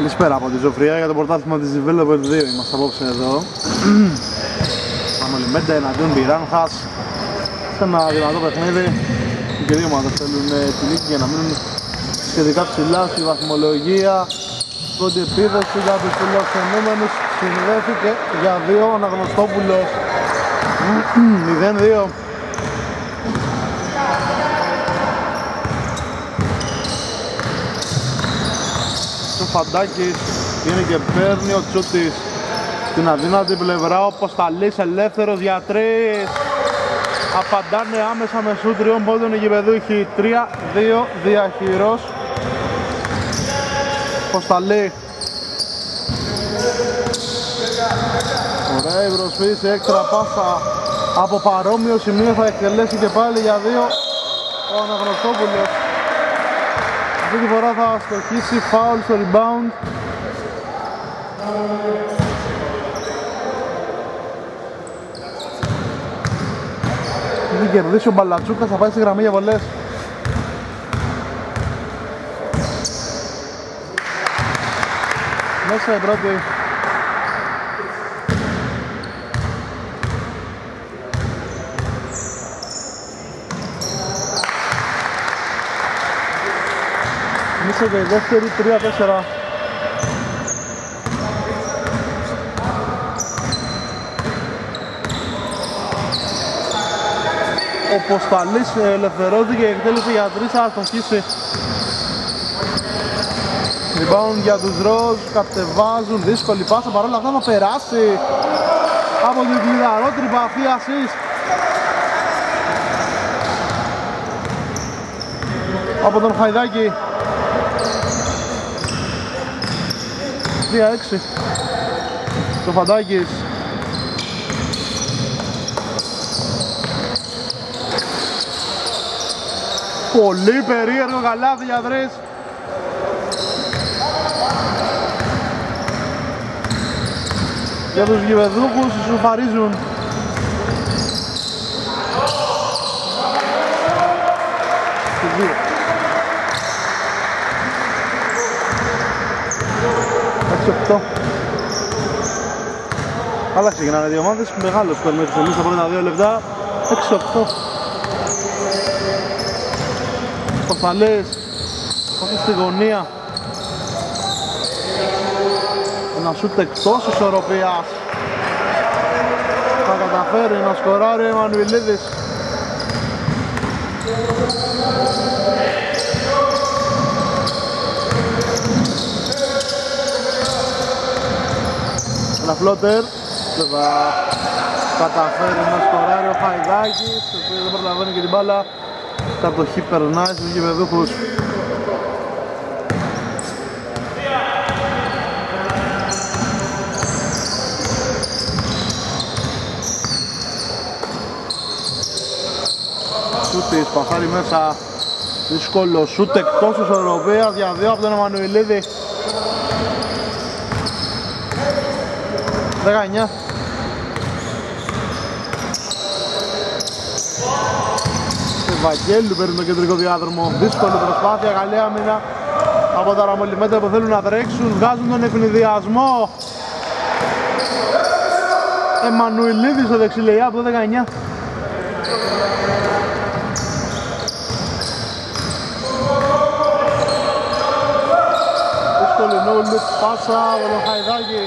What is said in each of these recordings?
Καλησπέρα από τη Ζωφρία για το πρωτάθλημα της Developer 2. Είμαστε απόψε εδώ. Αμολυμμέντα εναντίον Μπιράνχας σε ένα δυνατό παιχνίδι. Οι και δύο ομάδες θέλουν τη νίκη για να μείνουν σχετικά ψηλά στη βαθμολογία. Πρώτη επίδοση για τους φιλοξενούμενους συνδέθηκε για 2 ο Αναγνωστόπουλος. 0-2. Ο Φαντάκης είναι και παίρνει ο Τσούτης στην αδύνατη πλευρά, ο Ποσταλής ελεύθερος για 3. Απαντάνε άμεσα με σουτ 3 πόντων οι γηπεδούχοι. 3-2 διαχειρός. Ποσταλή. Ωραία η προσφύση, έξτρα πάσα από παρόμοιο σημείο θα εκτελέσει και πάλι για 2 ο Αναγνωστόπουλος. Αυτή τη φορά θα στοχίσει φάουλ στο rebound. Δεν κερδίσει ο Μπαλατσούκας, θα πάει στη γραμμή για βολές. Μέσα η πρώτη. Μέσα και η δεύτερη, 3-4. Ο Ποσταλής ελευθερώθηκε, εκτέλεσε για 3, θα αστοχίσει. Rebound για τους Ροζ, κατεβάζουν, δύσκολη πάσα, παρόλα αυτά θα περάσει από την κλειδαρότρυπα αυτή assist από τον Χαϊδάκη. 3-6 το Φαντάκης. Πολύ περίεργο καλάθι για 3. Για τους γηπεδούχους ισοφαρίζουν. Στη 2. Αλλά ξεκινάνε δύο ομάδες, μεγάλο σκορ μέχρι στιγμής στα πρώτα 2 λεπτά. 6-8. Ποσταλής, πάσα στη γωνία. Ένα σούτ εκτός ισορροπίας. Θα καταφέρει να σκοράρει ο Εμμανουηλίδης. Ένα φλότερ. Δεν θα καταφέρει να σκοράρει ο Χαϊδάκης, ο οποίος δεν προλαβαίνει και την μπάλα. Κατοχή περνάει στους γηπεδούχους. Σούτης, πασάρι μέσα. Δύσκολο σούτ εκτός ισορροπίας για 2 από τον Εμμανουηλίδη. 19. Βαγγέλου παίρνει το κεντρικό διάδρομο. Δύσκολη προσπάθεια, καλή άμυνα από τα ραμολιμέντρα που θέλουν να τρέξουν. Βγάζουν τον ευνηδιασμό. Εμμανουηλίδης στο δεξιλεϊά από το 19. Δύσκολη no-look πάσα από τον Χαϊδάκη.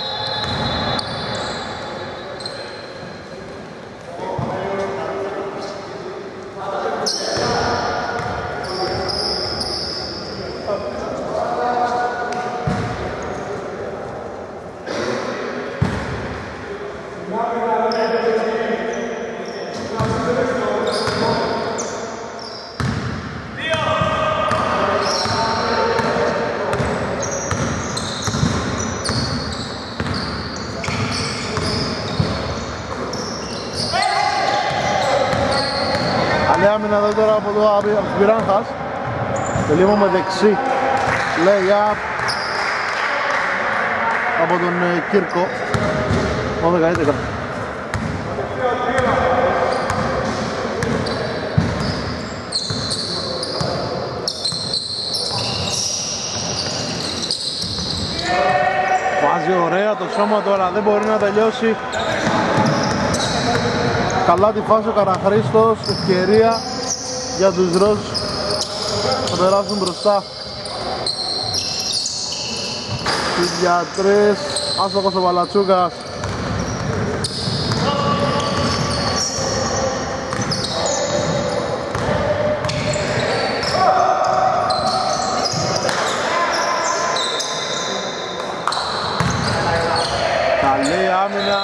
Άμυνα εδώ τώρα από το Μπιράνχας. Τελείωμα με δεξί lay-up από τον Κύρκο. 12-11. βάζει ωραία το σώμα του, αλλά δεν μπορεί να τελειώσει. Καλά τη φάση ο Καραχρήστος, ευκαιρία για τους Ροζ να περάσουν μπροστά. Για 3, άστοχος ο Βαλατσούκας. Καλή άμυνα.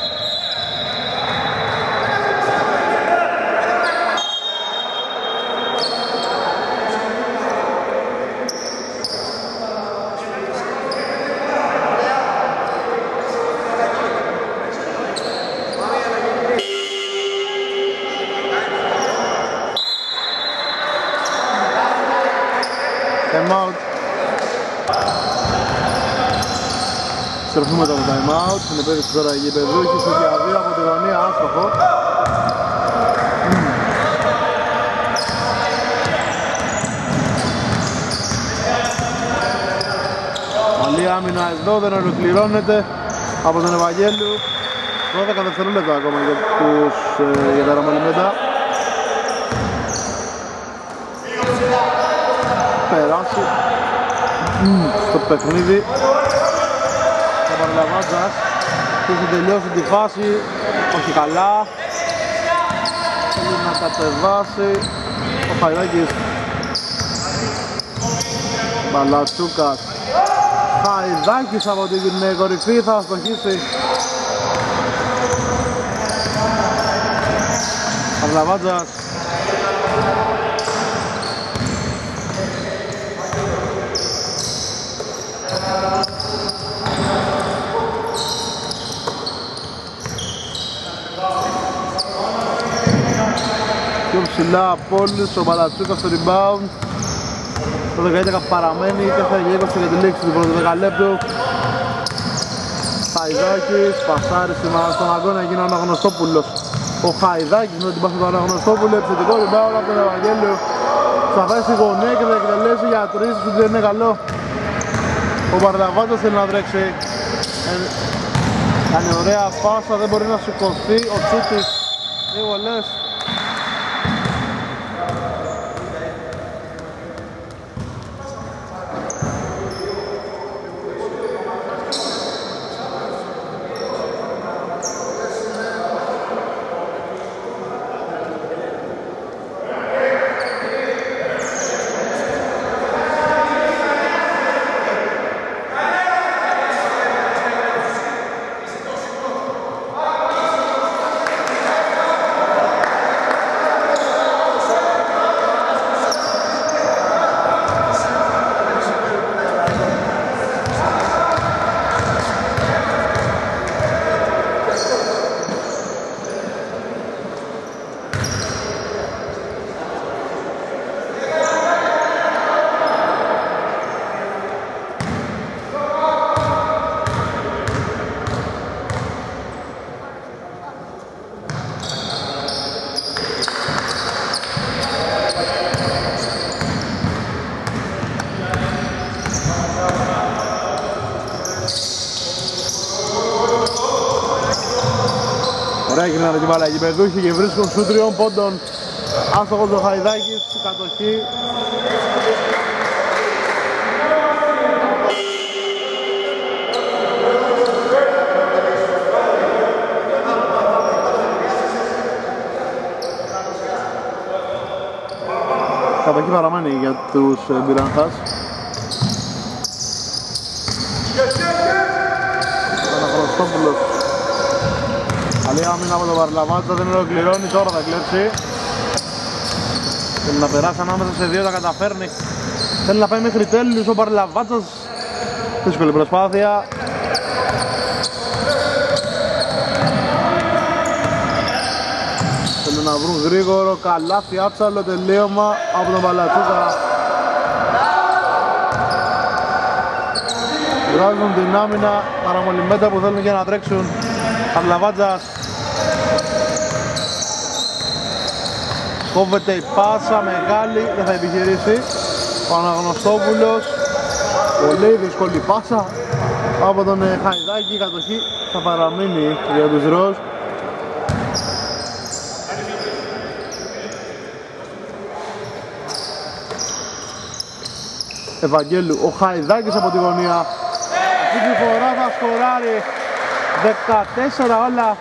Time out. Στρεφούμε το time out. Στην επέδειξη τώρα οι γηπεδούχοι στο διαδίο από τη γωνία, άστοχο. Καλή άμυνα εδώ, δεν ολοκληρώνεται από τον Ευαγγέλου. 12 δευτερόλεπτα ακόμα για τα Ρωμαλιμέντα. Περάσει στο παιχνίδι ο Παρλαβάτζας και έχει τελειώσει τη φάση, όχι καλά, θέλει να κατεβάσει ο Χαϊδάκης. Μπαλατσούκας, Χαϊδάκης από την κορυφή θα αστοχίσει. Παρλαβάτζας, πιο ψηλά από όλους ο Μπαλατσούκας στο rebound. Το 11 παραμένει και θα γίνει 20 για τη λήξη του πρώτου δεκαλέπτου. Χαϊδάκης, πασάρισμα στον αγώνα, έγινε ο Αναγνωστόπουλος. Ο Χαϊδάκης με την πάση του Αναγνωστόπουλου, επιθετικό rebound από τον Ευαγγέλιο. Θα πάει στη γωνία και θα εκτελέσει για 3, που δεν είναι καλό. Ο Παρλαβάτος θέλει να τρέξει. Κάνει ωραία πάσα, δεν μπορεί να σηκωθεί ο Τσούτης. Δύο βολές. Ωραία γυρνάνε την μπάλα οι γηπεδούχοι και βρίσκουν σου 3 πόντων. Άστοχος ο Χαϊδάκης, κατοχή. Κατοχή παραμένει για τους Μπυρανθάς. Αναγνωστόπουλος. Καλή άμυνα από τον Παρλαβάτσα, δεν ολοκληρώνει, τώρα θα κλέψει. Θέλει να περάσει ανάμεσα σε δύο, τα καταφέρνει. Θέλει να πάει μέχρι τέλους ο Παρλαβάτσας. Δύσκολη προσπάθεια. Θέλουν να βρουν γρήγορο, καλάθι, άψαλο τελείωμα από τον Παλατσούκα. Βγάζουν την άμυνα Καραμολιμέντα που θέλουν και να τρέξουν. Παρλαβάτζας. Κόβεται η πάσα μεγάλη, δεν θα επιχειρήσει. Ο Αναγνωστόπουλος. Πολύ δύσκολη πάσα. από τον Χαϊδάκη. Η κατοχή θα παραμείνει για τους Ροζ. Ευαγγέλου, ο Χαϊδάκης από τη γωνία. Αυτή τη φορά θα σκοράρει. 14 όλα.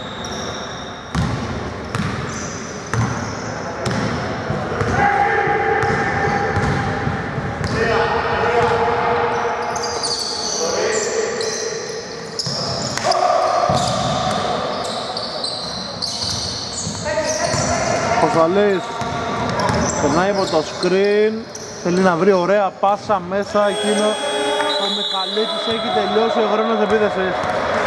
Κοσταλής περνάει από το screen, θέλει να βρει ωραία πάσα μέσα, εκείνο ο Μιχαλίτης έχει τελειώσει ο χρόνος επίθεσης.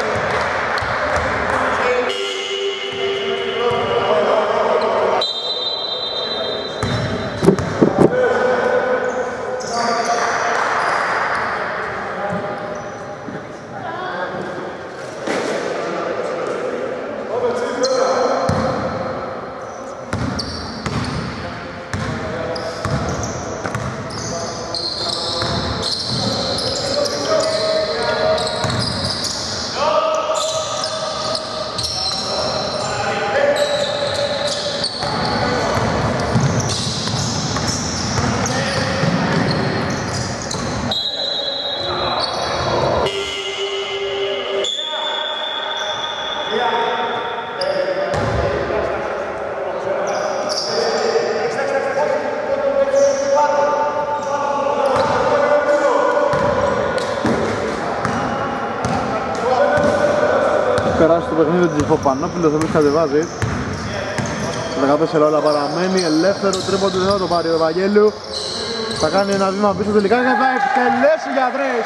Περάσει το παιχνίδι της Παπανόπουλος, ο οποίος κατεβάζει. 14 όλα παραμένει, ελεύθερο τρίποντο, δεν θα το πάρει ο Ευαγγέλου. Θα κάνει ένα βήμα πίσω τελικά και θα εκτελέσει για 3.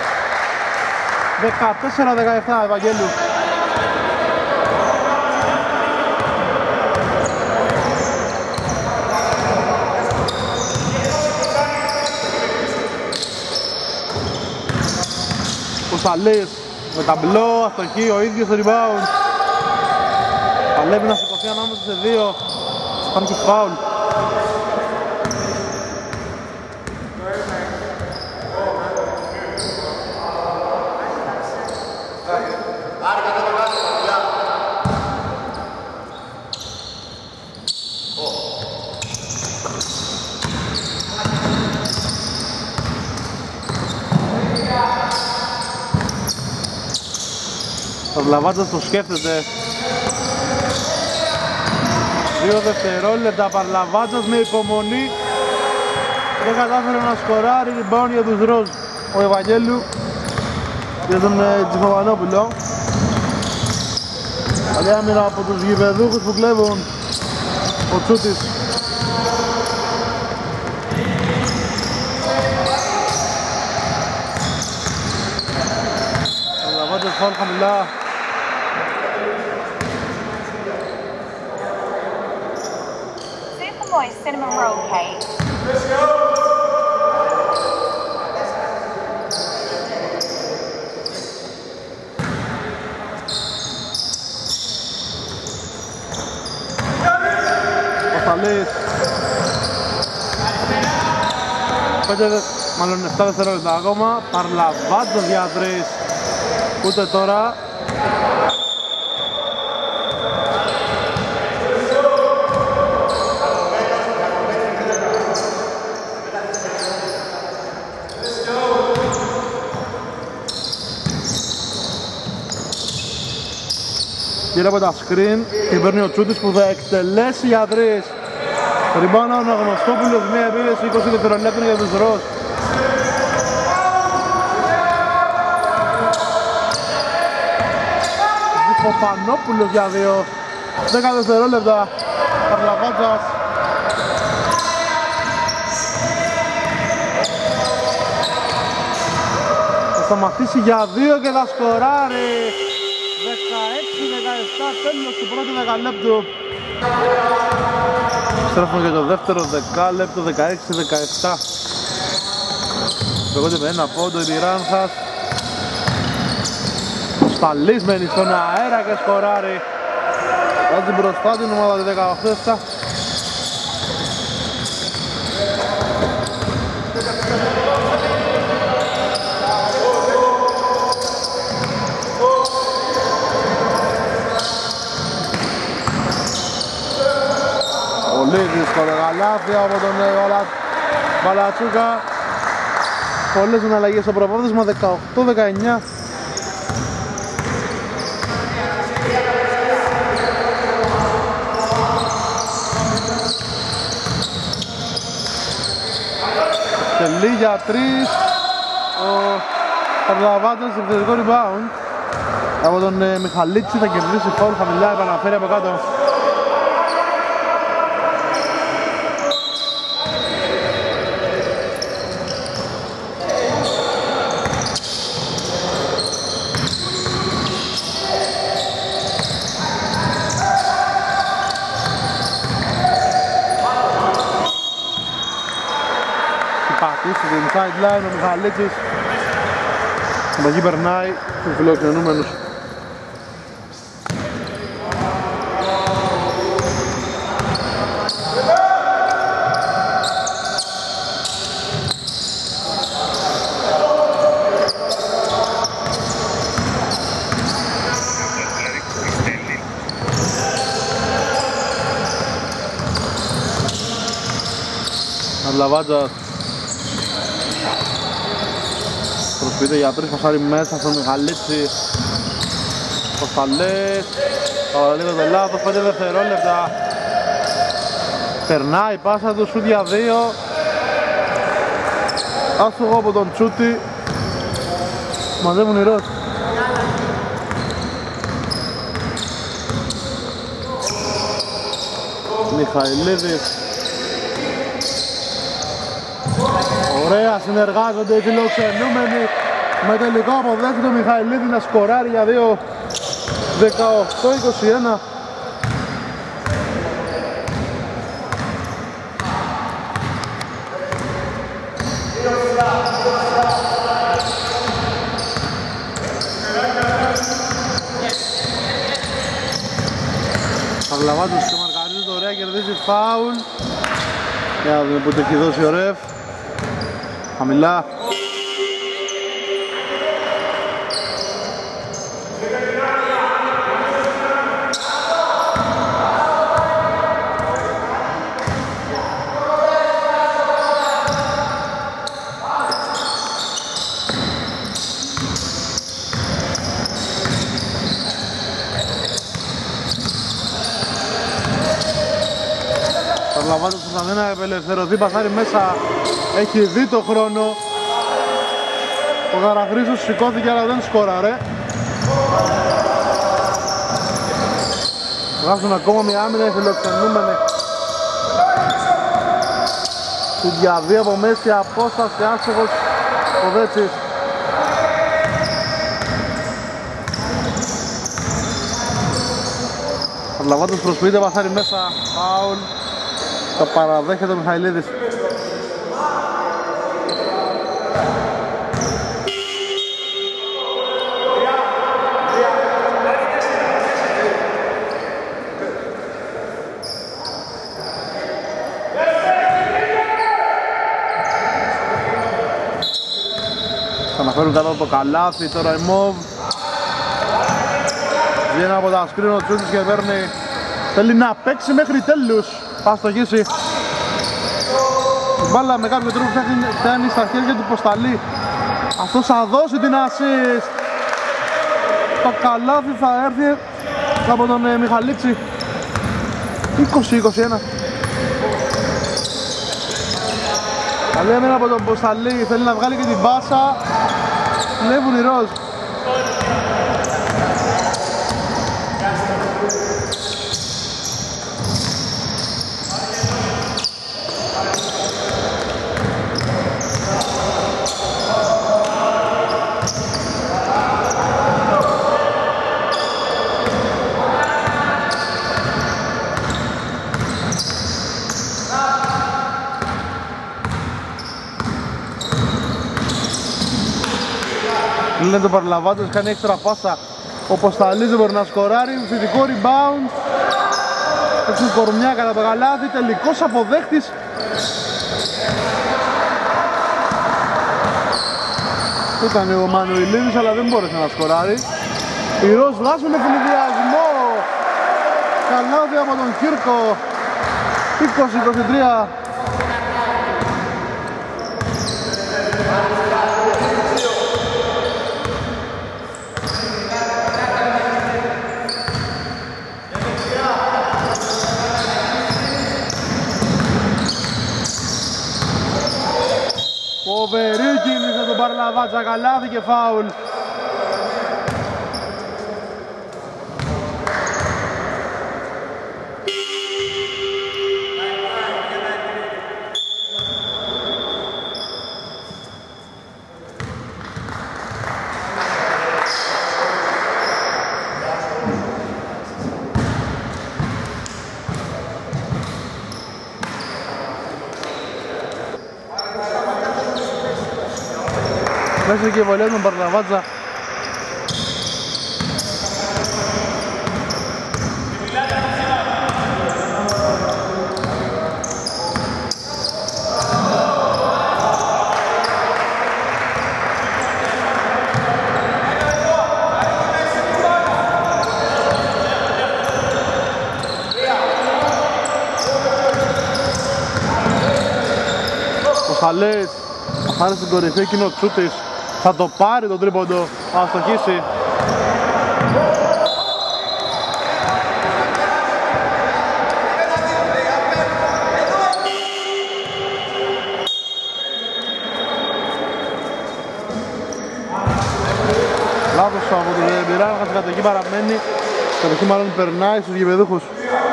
14-17 Ευαγγέλου. Κωνσταλής με ταμπλό, αστοχή, ο ίδιος το rebound. Παλεύει να σηκωθεί ανάμεσα σε δύο. Κάνει και φάουλ. Ο Βλαβάντζας το σκέφτεται. 2 δευτερόλεπτα, Παρλαβάντζας με υπομονή. Δεν κατάφερε να σκοράρει, rebound για τους Ροζ. Ο Ευαγγέλου για τον Τζιφοβανόπουλο. Καλή άμυνα από τους γηπεδούχους που κλέβουν. Ο Τσούτης. Παρλαβάντζας φάουλ χαμηλά. Cinnamon roll cake. Let's go! Ο Θαλής. 7 δευτερόλεπτα ακόμα. Παρλαβάντζος για 3. Ούτε τώρα. Γύρω από τα screen και παίρνει ο Τσούτης που θα εκτελέσει για 3. Ριμπάνα ο Αναγνωστόπουλος, μια επίθεση 20 δευτερολέπτων για τους Ροζ. Παπανόπουλος για 2. 10 δευτερόλεπτα. Παρλαβάντζας. Θα σταματήσει για 2 και θα σκοράρει. 16-17, τέλος του πρώτου δεκαλέπτου. Στρέφουμε για το δεύτερο δεκάλεπτο, 16-17. Προγόνται με ένα πόντο η Μιράνθας. Σταλής μένει στον αέρα και σκοράρει. Βάζει μπροστά την ομάδα του 18-7. Πολύ δύσκολο καλάθι από τον Μπαλατσούκα. Πολλές εναλλαγές στο προπόδισμα, 18-19. Τελεί για 3. Ο Παρλαβάτος στο επιθετικό rebound από τον Μιχαλίτση, θα κερδίσει φάουλ χαμηλά, επαναφέρει από κάτω. Πατήσει την sideline ο Μιχαλίτσης. Από εκεί περνάει στους φιλοξενούμενους. Αρλαβάτζας προσποιείται για 3, πασάρει μέσα στον Μιχαλίτση. Κοσταλές, παραλίγο το λάθος, 5 δευτερόλεπτα. Περνάει η πάσα του, σούτ για 2. Άστοχο από τον Τσούτη. Μαζεύουν οι Ρώσοι. Μιχαηλίδης. Ωραία, συνεργάζονται οι φιλοξενούμενοι με τελικό αποδέχεται ο Μιχαηλίδη να σκοράρει για 2. 18-21. Παυλαβάτος και μαρκαρίζει το ωραία, κερδίζει φάουλ. Για να δούμε που το έχει δώσει ο ρεφ. Χαμηλά. Παρλαβάτος προσπαθεί να απελευθερωθεί, πασάρει μέσα, έχει δει το χρόνο. Ο Γαραχρήσος σηκώθηκε αλλά δεν σκόραρε. Βγάζουν ακόμα μια άμυνα οι φιλοξενούμενοι. Στην διαδί από μέση απόσταση, άστοχος ο Δέτσης. Παρλαβάτος προσποιείται, πασάρει μέσα, φάουλ. Το παραδέχεται ο Μιχαηλίδης. Θα αναφέρουν κάτω από το καλάθι, τώρα η Μοβ. Βγαίνει από τα σκριν ο Τσούτης και παίρνει. Θέλει να παίξει μέχρι τέλους. Θα στοχίσει. Μπάλα με κάποιο τρόπο φτάνει στα χέρια του Ποσταλή. Αυτός θα δώσει την assist. Το καλάθι θα έρθει από τον Μιχαλίτση. 20-21. Καλή έμενα από τον Ποσταλή. Θέλει να βγάλει και την μπάσα. Βλέπουν οι Ροζ. Λένε το Παρλαβάτος, κάνει έξτρα πάσα. Ο Ποσταλής δεν μπορεί να σκοράρει. Θετικό rebound. Έχουν κορμιά κατά το καλάθι. Τελικός αποδέχτης. Ήταν ο Μανουηλίδης αλλά δεν μπόρεσε να σκοράρει. Οι Ροζ βγάζουν με φιλιδιασμό. Καλάθι από τον Κύρκο. 20-23. Φοβερή κίνηση από τον Παρλαβάτσα, καλάθι και φάουλ. Μέσα και βολέα τον Παρλαβάτσα. Ο Χαλές θα πάρει στην κορυφή εκείνο ο Τσούτης. Θα το πάρει τον τρίποντο, θα αστοχίσει. Λάθος από τον Πειράγα, στην κατοχή παραμένει. Η κατοχή μάλλον περνάει στους γηπεδούχους.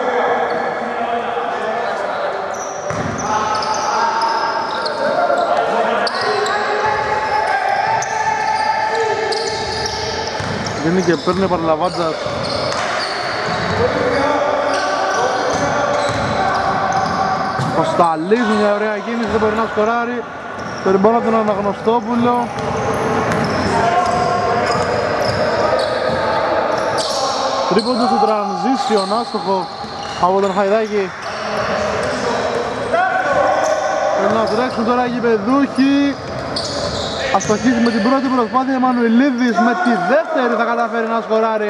Γίνει και παίρνει ο Παρλαβάτζας. Ο Σταλής, μια ωραία κίνηση, δεν μπορεί να σκοράρει. Το ριμπόν από τον Αναγνωστόπουλο. Τρίποντο στο transition, άστοχο από τον Χαϊδάκη. Πρέπει να τρέξουν τώρα οι γηπεδούχοι. Αστοχίζει με την πρώτη προσπάθεια, Εμμανουηλίδης με τη δεύτερη θα καταφέρει να σκοράρει.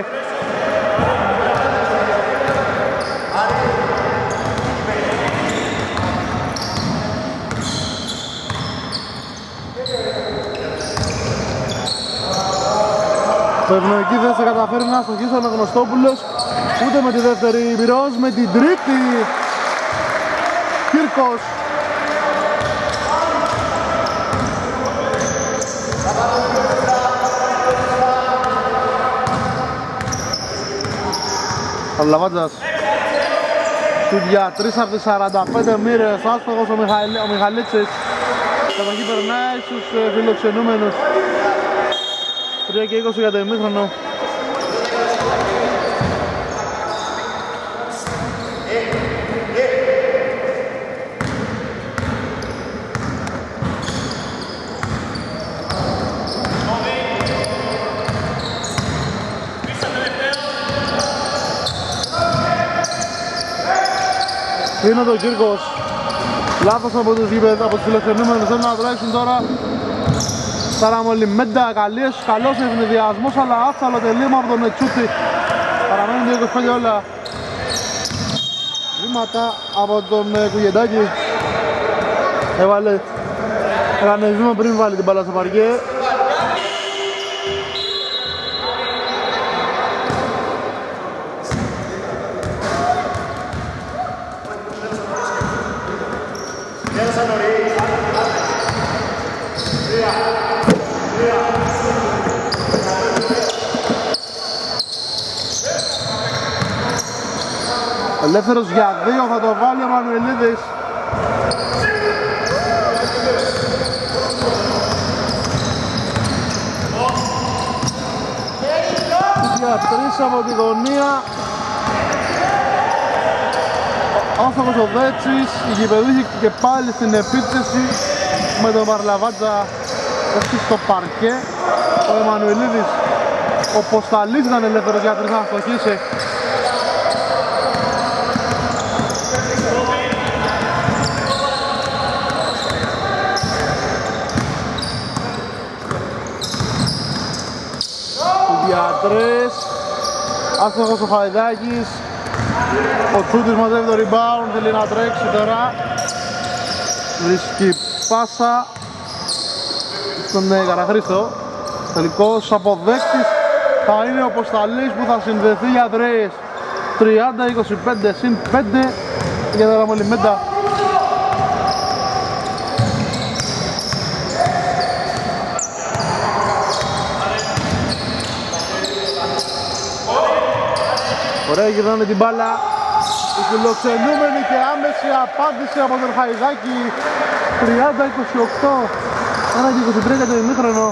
Στο ευνοϊκή θέση θα καταφέρει να αστοχίσει ο Αναγνωστόπουλος, ούτε με τη δεύτερη Πειραιώς, με την τρίτη Κύρκος. Παρλαβάτζας για 3 από τις 45 μοίρες, άστοχος ο Μιχαλίτσης. Κατοχή περνάει στους φιλοξενούμενους. 3 και 20 για το ημίχρονο. Είναι ο Κύρκος. Λάθος από τους φιλοξενούμενους, θέλουν να τρέξουν τώρα. Σαραμολιμέντα, καλός ευνηδιασμός, αλλά άφθαλο τελείωμα από τον Ετσούτη. Παραμένουν 25 όλα. Βήματα από τον Κουγεντάκη. Έκανε βήμα πριν βάλει την μπάλα στο παρκέ. Ελεύθερος για 2 θα το βάλει ο Μανουηλίδης. Για 3 από τη γωνία. Άστοχος ο Δέτσης, η γηπεδούχη και πάλι στην επίθεση με τον Παρλαβάτζα όχι στο παρκέ. Ο Εμμανουηλίδης, ο Ποσταλής ήταν ελεύθερος για 3 να αστοχίσει. Για 3, άστοχος ο Χαϊδάκης, Ο Τσούτης μαζεύει το rebound, θέλει να τρέξει τώρα. Βρίσκει πάσα στον Καραχρήστο. Τελικός αποδέκτης θα είναι ο Ποσταλής που θα συνδεθεί για τρεις. 30-25 συν 5 για τα Ραμολιμέντα. Ωραία, γυρνάνε την μπάλα. Η φιλοξενούμενη και άμεση απάντηση από τον Χαϊδάκη. 30-28. 1-23 για το ημίχρονο.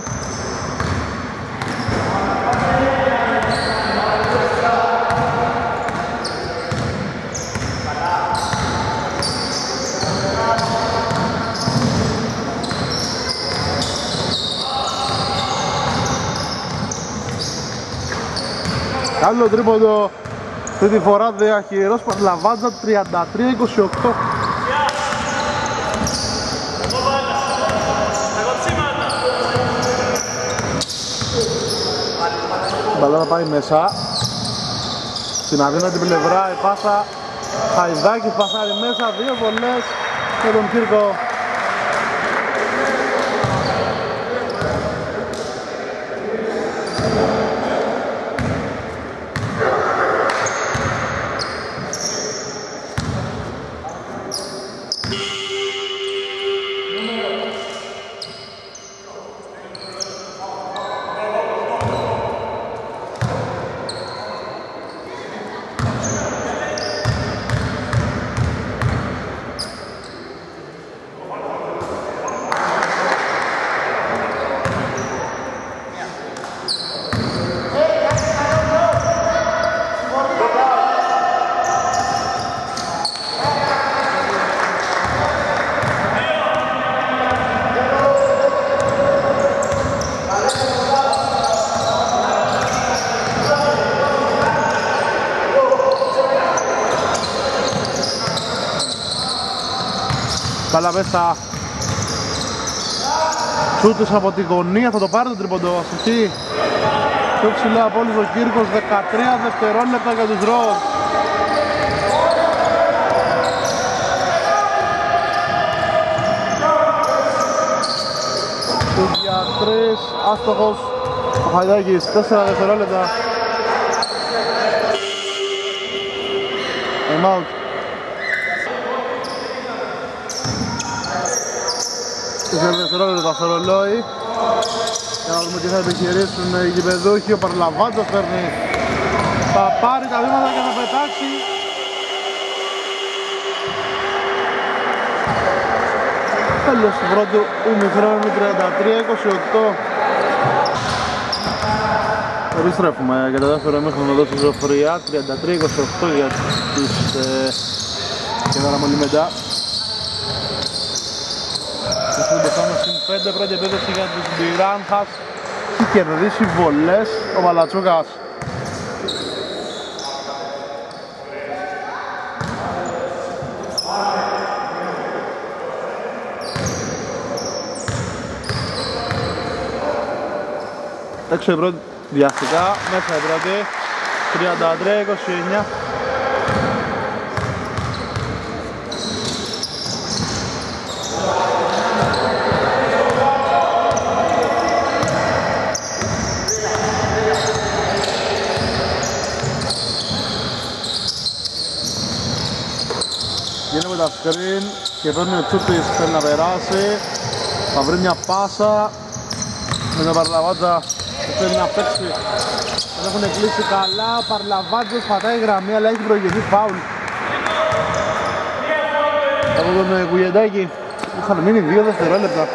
Άλλο τρίποντο. Αυτή τη φορά διαχειρός Παρλαβάντζα 33-28. Μπαλά να πάει μέσα. Στην αδύνατη πλευρά η πάσα. Χαϊδάκης πασάρει μέσα, δύο βολές με τον Κύρκο. Μπάλα μέσα. Τσούτης από τη γωνία, θα το πάρει το τρίποντο. Αστοχή. Πιο ψηλά από όλους ο Κύρκος. 13 δευτερόλεπτα για τους Ροζ. Τους για 3, άστοχος ο Χαϊδάκης. 4 δευτερόλεπτα. Time out. 4 δευτερόλεπτα στο ρολόι. Για να δούμε τι θα επιχειρήσουν οι γηπεδούχοι. Ο Παρλαβάντος παίρνει. Θα πάρει τα βήματα και θα πετάξει. Τέλος του πρώτου ημιχρόνου 33-28. Επιστρέφουμε για το δεύτερο ημίχρονο εδώ στη Ζωφριά. 33-28 για τους Ραμολιμέντα. Στην 5 πρώτη επίθεση για τους Μπιράνχας. Έχει κερδίσει βολές ο Βαλατσούκας. Έξω η πρώτη βιαστικά, μέσα η πρώτη. 33-29. Γίνεται τα screen και παίρνει ο Τσούτης, θέλει να περάσει. Θα βρει μια πάσα με τον Παρλαβάντζα που θέλει να παίξει. Δεν έχουν κλείσει καλά, ο Παρλαβάντζας πατάει γραμμή αλλά έχει προηγηθεί φάουλ από τον Κουγεντάκη. Είχαν μείνει 2 δευτερόλεπτα.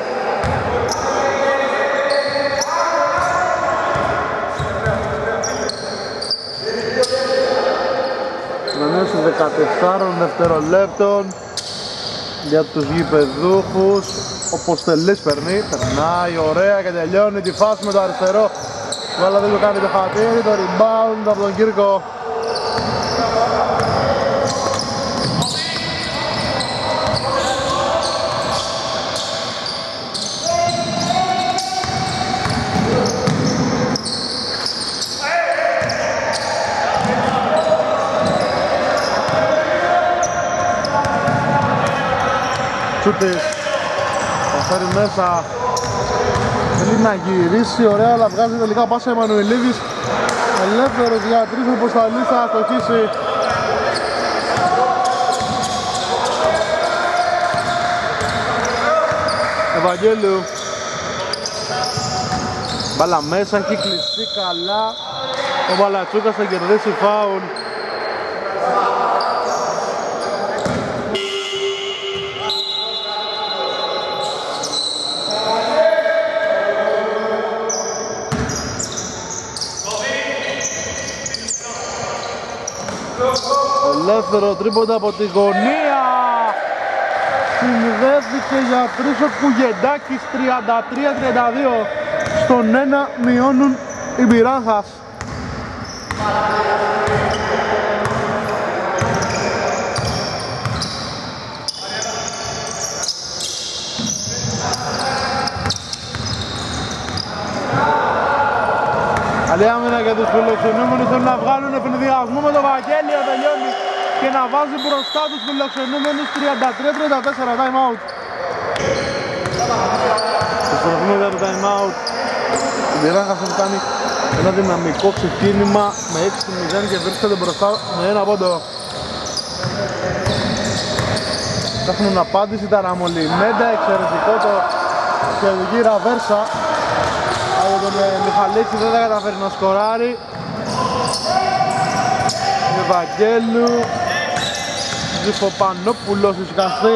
Μενέσου 14 δευτερολέπτων για τους γηπεδούχους. Ο Ποστελής περνάει ωραία και τελειώνει τη φάση με το αριστερό. Αλλά δεν το κάνει το χατήρι, το rebound από τον Κύρκο. Τσούτης θα φέρει μέσα, θέλει να γυρίσει, ωραία, αλλά βγάζει τελικά πάσα Εμμανουηλίδης. Ελεύθερος για τρεις όπως θα λύσει, θα αστοχίσει. Ευαγγέλου. Μπάλα μέσα, έχει κλειστεί καλά. Ο Μπαλατσούκας θα κερδίσει φάουλ. Ελεύθερο τρίποντα από τη γωνία. Συνδέθηκε για τρεις ο Κουγεντάκης. 33-32. Στον 1 μειώνουν οι Μπιράνχας. Καλή άμυνα για τους φιλοξενούμενους, θέλουν να βγάλουν ευνηδιασμό με τον Βαγγέλιο, τελειώνει και να βάζει μπροστά τους φιλοξενούμενους. 33-34, time out. Επιστροφούμε για το time out. Η Μπιράνχας έχουν κάνει ένα δυναμικό ξεκίνημα με 6-0 και βρίσκεται μπροστά με ένα πόντο. Ψάχνουν απάντηση τα Ραμολιμέντα, εξαιρετικό το σχεδική ραβέρσα από τον Μιχαλίτσι, δεν θα καταφέρει να σκοράρει. Ευαγγέλου, Τζιφοπανόπουλος εισκαστεί.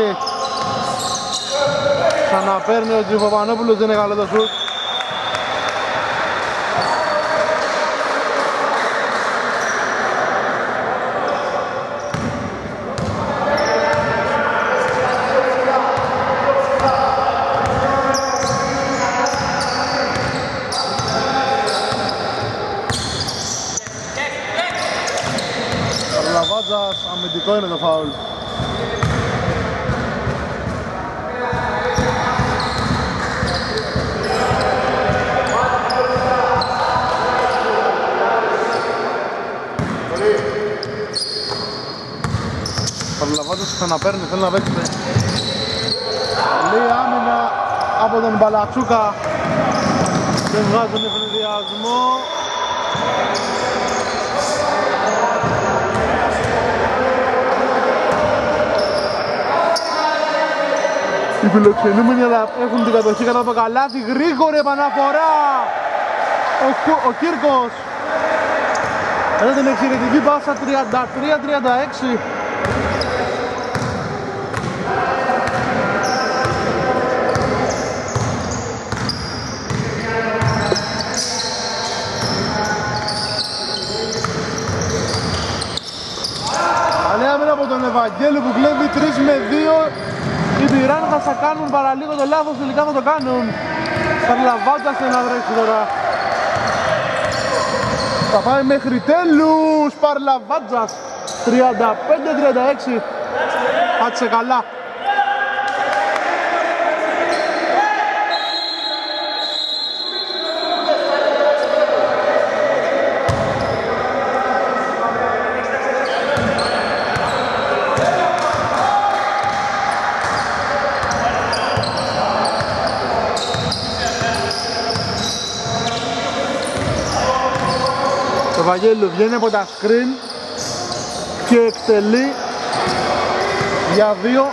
Ξαναπαίρνει ο Τζιφοπανόπουλος, δεν είναι καλό το σουτ. Αμυντικό είναι το φάουλ. Παραλαβάντας ξαναπαίρνει, θέλει να παίξει. Καλή άμυνα από τον Μπαλατσούκα. Δεν βγάζουν ευνηδιασμό. Οι φιλοξενούμενοι έχουν την κατοχή κατά το καλάθι, γρήγορη επαναφορά. Ο Κύρκος με την εξαιρετική πάσα 33-36. Καλή άμυνα από τον Ευαγγέλου που κλέβει 3 με 2. Οι Μπιράνχας θα κάνουν παραλίγο το λάθος, τελικά θα το κάνουν. Παρλαβάντας να βρέξει τώρα. Θα πάει μέχρι τέλους. Παρλαβάντας 35-36. Πάτησε καλά. Ο Βαγγέλου βγαίνει από τα screen και εκτελεί για 2.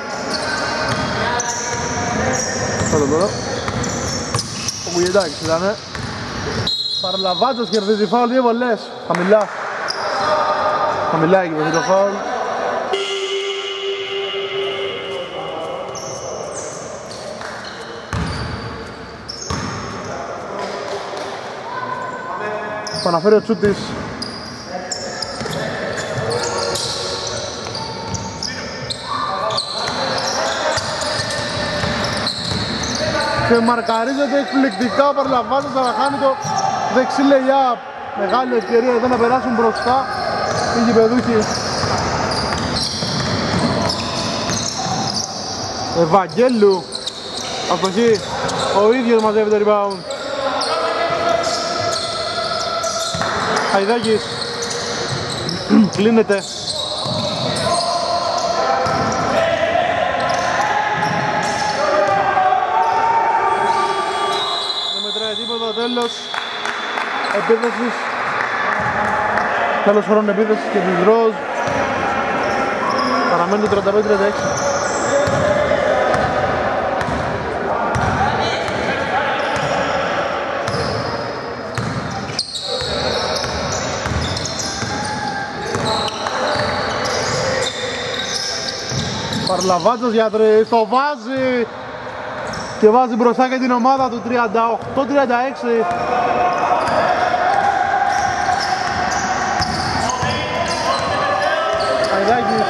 Τώρα. Ο Κουγεντάκης ήτανε. Παρλαβάντος κερδίζει φάουλ, 2 βολές. Χαμηλά. Χαμηλά έχει βρεθεί το φάουλ. Θα αναφέρει ο Τσούτης. Και μαρκαρίζεται εκπληκτικά ο Παρλαβάντας, θα χάνει το δεξί lay-up. Μεγάλη ευκαιρία εδώ να περάσουν μπροστά οι γηπεδούχοι. Ευαγγέλου, αστοχή, ο ίδιος μαζεύει το rebound. Χαϊδάκης κλείνεται. επίθεσης, τέλος χρόνου επίθεσης και της Ροζ. Παραμένει το 35-36. Παρλαβάτσος για τρεις, το βάζει και βάζει μπροστά και την ομάδα του 38-36. Χαϊδάκης.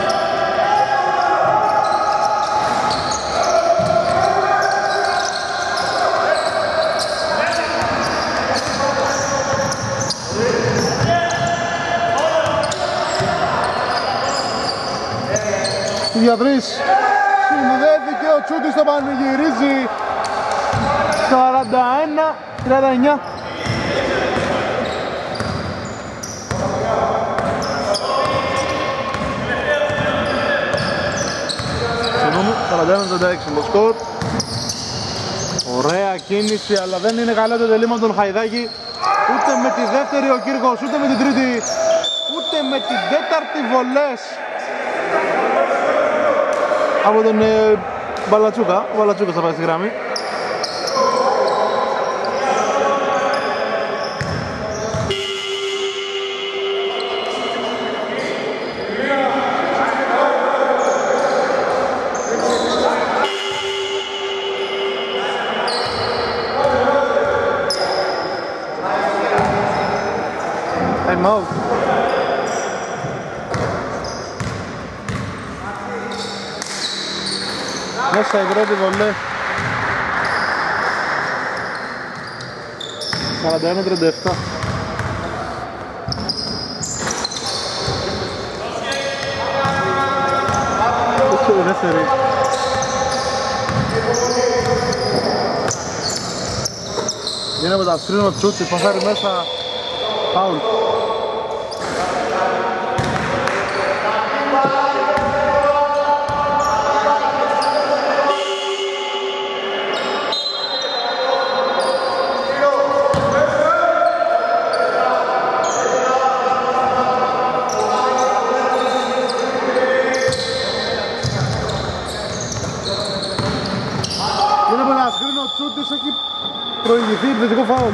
Για τρεις συνδέθηκε ο Τσούτης, το πανηγυρίζει. 41-39. Συγγνώμη, 41-36 το σκορ. Ωραία κίνηση, αλλά δεν είναι καλό το τελείωμα των Χαϊδάκη. Ούτε με τη δεύτερη ο Κύρκος, ούτε με την τρίτη, ούτε με την τέταρτη βολές από τον Μπαλατσούκα. Ο Μπαλατσούκας θα πάει στη γραμμή. Time out. Μέσα η πρώτη βολή. 41-37. Όχι, δεύτερη. Είναι με τα σκρίνο ο Τσούτσης, πασάρει μέσα. Φάουλ. Έχει προηγηθεί επιθετικό φάουλ.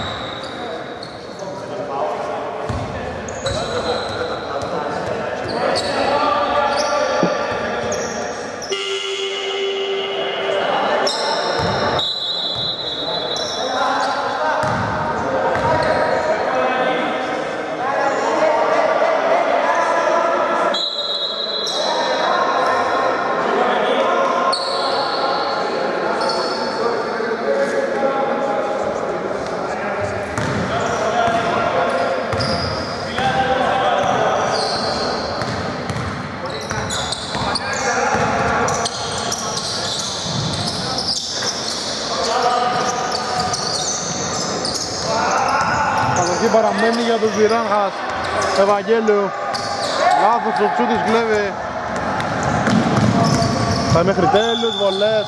Παραμένει για τους Βιράνχας. Ευαγγέλου. Λάθος, ο Τσούτης κλέβει. Πάει μέχρι τέλους, βολές.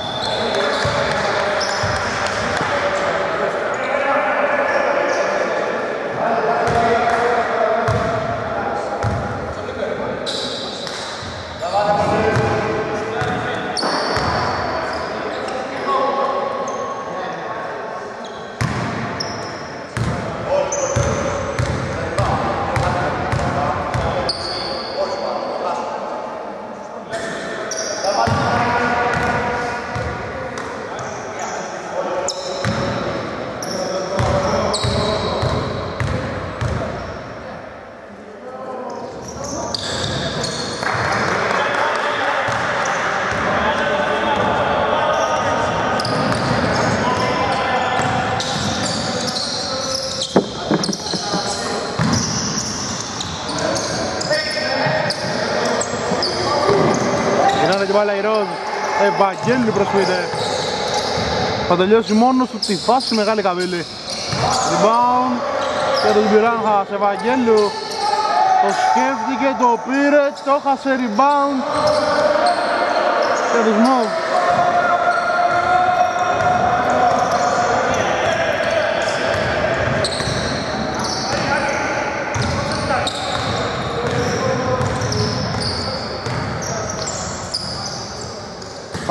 Την μπάλα η Ροζ, Ευαγγέλου προσποιείται. Θα τελειώσει μόνος του τη φάση, μεγάλη καμπύλη. Rebound για τους Βιράνχας, Ευαγγέλου. Το σκέφτηκε, το πήρε, το έχασε, rebound για τους Μοβ.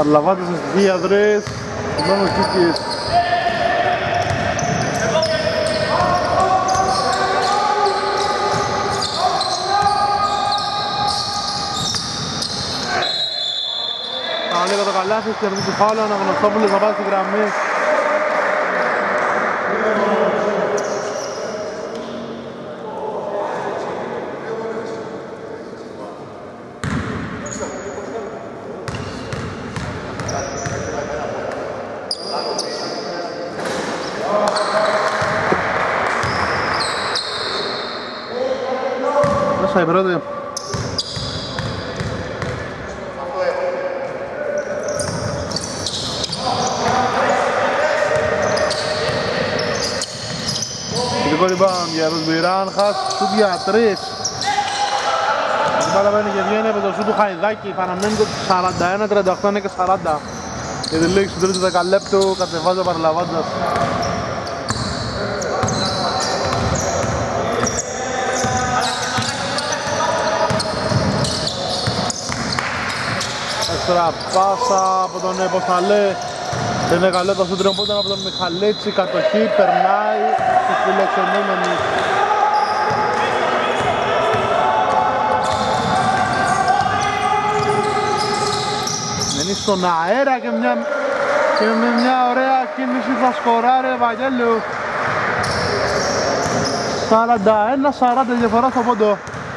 Παραλαμβάνεται στο στοιχείο Ανδρέας, ο Μάνος Κίκης. Λίγο το καλάθι, κερδίζει του φάουλου, ο Αναγνωστόπουλος να πάει στη γραμμή. Μέσα η πρώτη. Ειδικό rebound για Ρουσμπιράν, χάσει σουτ για 3. Η μπάλα μπαίνει και βγαίνει από το σουτ του Χαϊδάκη, παραμένει το 41-38, είναι και 40. Για τη λήξη του τρίτου δεκαλέπτου, κατεβάζει ο Παραλαβάντας. Έξτρα πάσα από τον Ποσταλέ. Είναι καλό το σούτ τριμπόντων από τον Μιχαλέτσι, κατοχή, περνάει στους φιλοξενούμενους. Μένει στον αέρα και με μια ωραία κίνηση θα σκοράρει ο Βαγγέλου. 41-40 διαφορά στο πόντο.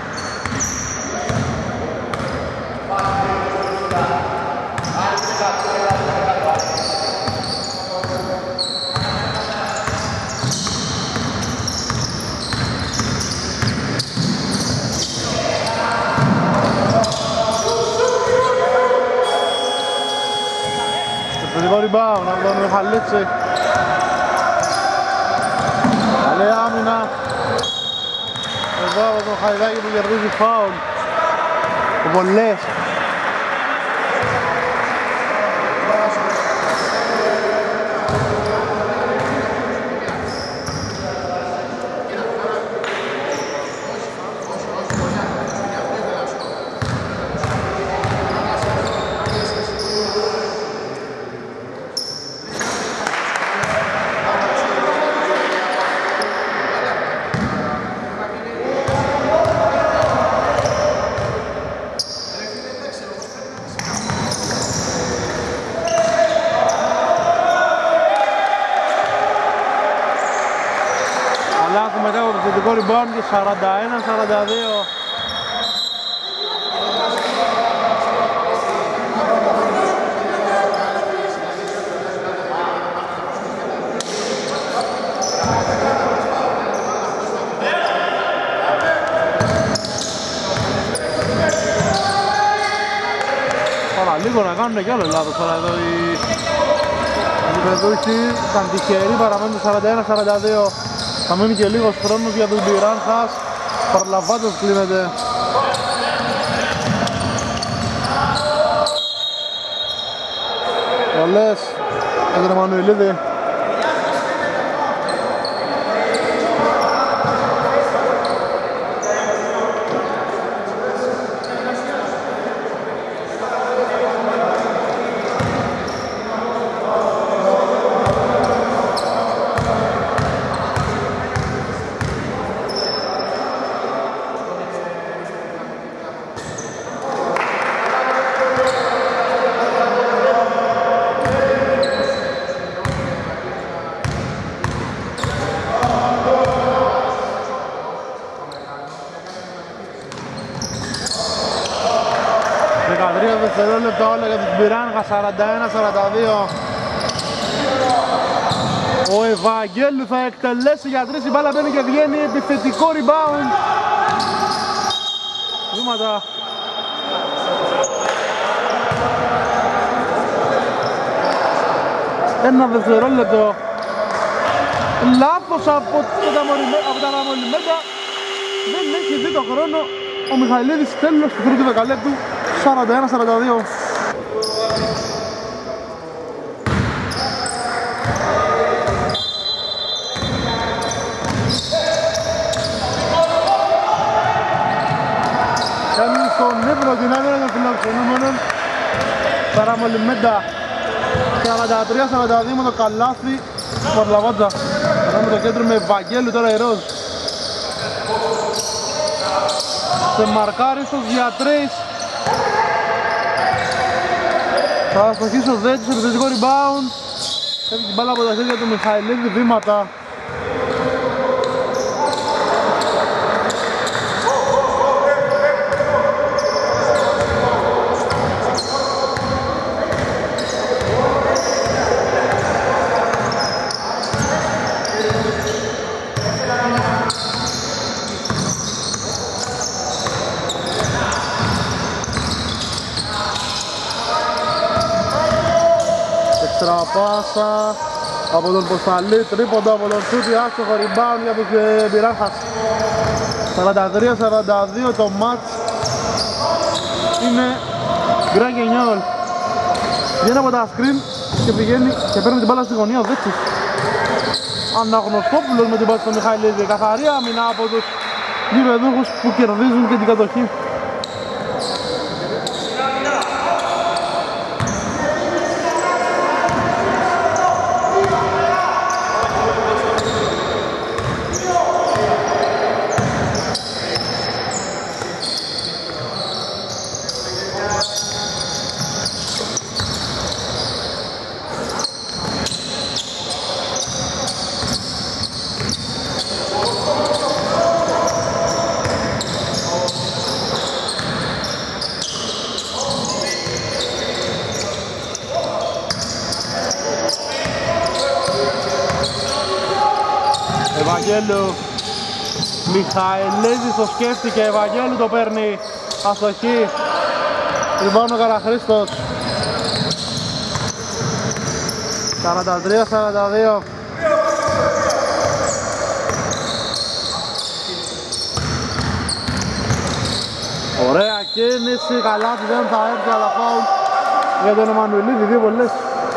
Rebound από τον Μιχαλίτση. Καλή άμυνα εδώ από τον Χαϊδάκη που κερδίζει φάουλ. Ο Βολές. Μετά από το θετικό rebound και 41-42. Τώρα λίγο να κάνουν κι άλλο λάθος τώρα εδώ οι παιδούχοι. Ήταν τυχεροί, παραμένουν 41-42. Θα μείνει και λίγος χρόνος για τον Μπιράνχας. Παραλαβάντος κλείνεται. Ολές για τον Εμμανουηλίδη. Δευτερόλεπτα όλα για τους Μπιράνχα, 41-42. Ο Ευαγγέλου θα εκτελέσει για 3, η μπάλα μπαίνει και βγαίνει, επιθετικό rebound. Βήματα. Ένα δευτερόλεπτο. Λάθος από τα Μαμολιμέντα. Δεν έχει δει το χρόνο ο Μιχαηλίδης, τέλος του τρίτου δεκαλέπτου. 41-42. Κάνει στον ύπνο την άμυνα των φιλοξενούμενων. Παραμολυμέντα 43-42 με το καλάθι Παρλαβάτζα. Περνάμε το κέντρο με Βαγγέλου, τώρα η Ροζ. Σε μαρκάριστος για 3. Θα αστοχίσει ο Δέτης, επιθετικό rebound. Έχει την μπάλα από τα χέρια του Μιχαηλίδη, βήματα. Πάσα από τον Ποσταλή, τρίποντο από τον Σούτι, άστοχο rebound για τους Πειράχας. 43-42 το μάτς είναι Γκραν Γενιόλ. Βγαίνει από τα screen και πηγαίνει και παίρνει την μπάλα στη γωνία ο Δέτσης. Αναγνωστόπουλος με την πάση του Μιχαηλίδη. Καθαρή άμυνα από τους γηπεδούχους που κερδίζουν και την κατοχή. Ευαγγέλου Μιχαηλίδης το σκέφτηκε, Ευαγγέλου το παίρνει, αστοχή, rebound ο Καραχρήστος. 43-42. Ωραία κίνηση, καλάθι δεν θα έρθει αλλά φάουλ για τον Εμμανουηλίδη, δύο βολές.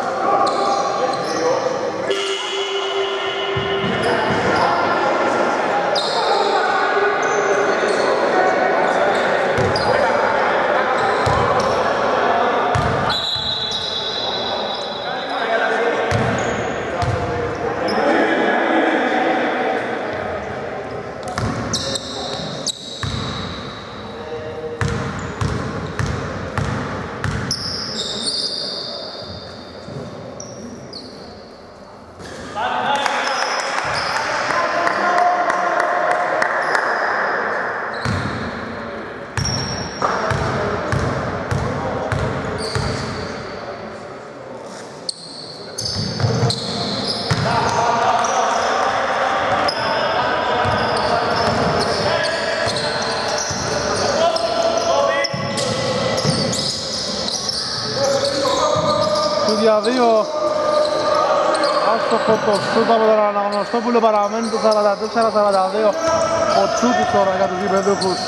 Για δύο άστοχο το σούτ από τον Αναγνωστόπουλο, παραμένει το 44-42 ο Τσούτης τώρα για τους γηπεδούχους.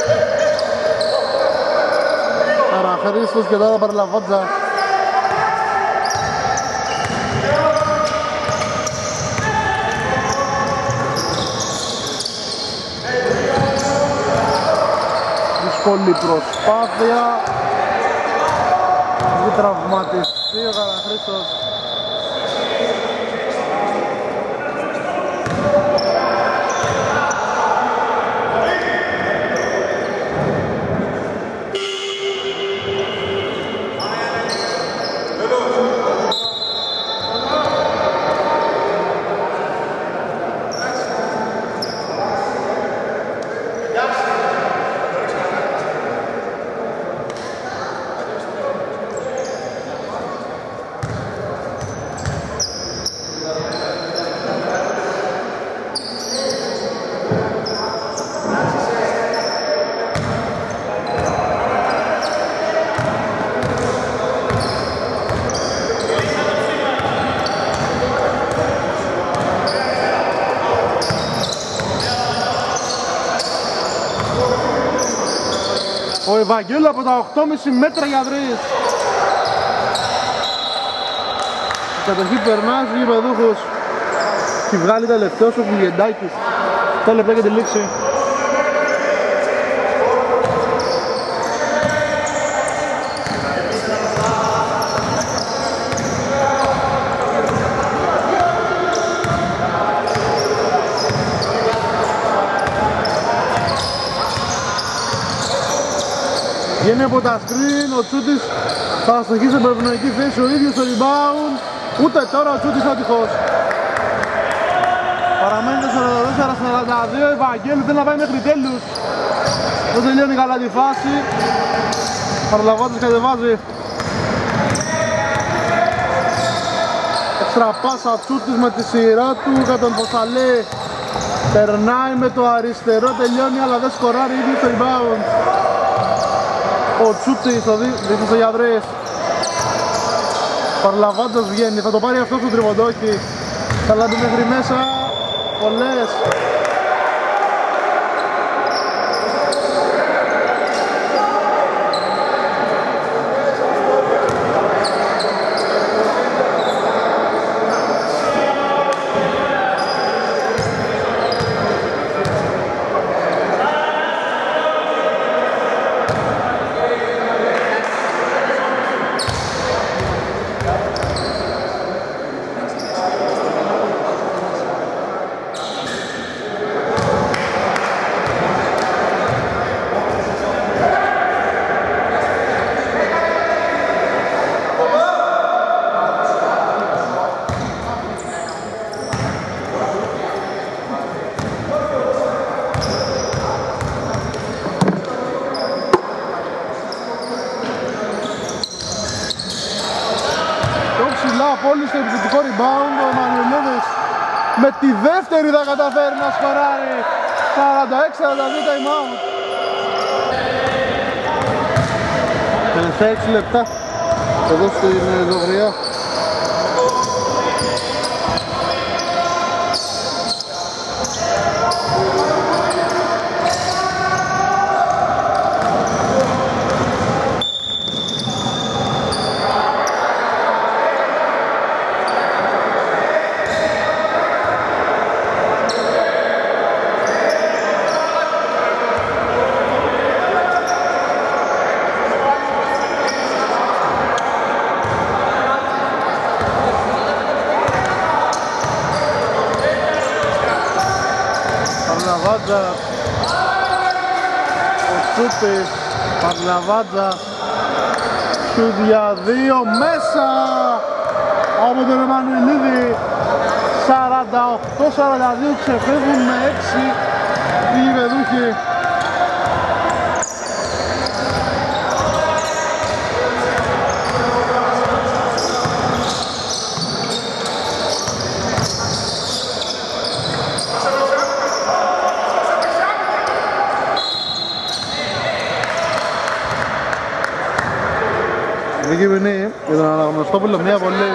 Καραχρήστος και τώρα Παρλαβάτζα. Δύσκολη προσπάθεια, έχει τραυματιστεί ο Καραχρήστος. Ο Ευαγγέλου από τα 8,5 μέτρα για τρεις. Η κατοχή περνάει στους γηπεδούχους. Τη βγάλει τελευταίος ο Κουγεντάκης. 7 λεπτά για τη λήξη. Βγαίνει από τα screen, ο Τσούτης θα αστοχεί σε προευνοϊκή θέση, ο ίδιος στο rebound. Ούτε τώρα ο Τσούτης άτυχος. Παραμένει το 44-42, η Βαγγέλου θέλει να πάει μέχρι τέλους. Δεν τελειώνει καλά τη φάση. Παραλαβάντης κατεβάζει. Έξτρα πάσα Τσούτης με τη σειρά του κατά τον Ποσταλέ. Περνάει με το αριστερό, τελειώνει αλλά δεν σκοράρει, ήδη στο rebound. Ο Τσούτης το δείχνει στο Γιαδρής. Παρλαβάντας βγαίνει, θα το πάρει αυτό στο τριβοντόκι. Θα λάβει μέχρι μέσα, πολλές. Πόλη στο επιθετικό rebound, ο Μανουλίδης με τη δεύτερη θα καταφέρει να σκοράρει. 46-42 time out. Τελευταία 6 λεπτά εδώ στην Δοβριά. Ο Τσούτης, Παρλαβάντζα, σουτ για 2 μέσα από τον Εμμανουηλίδη. 48-42, ξεφεύγουν με 6 οι γηπεδούχοι. Εκεί ποινή για τον Αναγνωστόπουλο, μία βολή.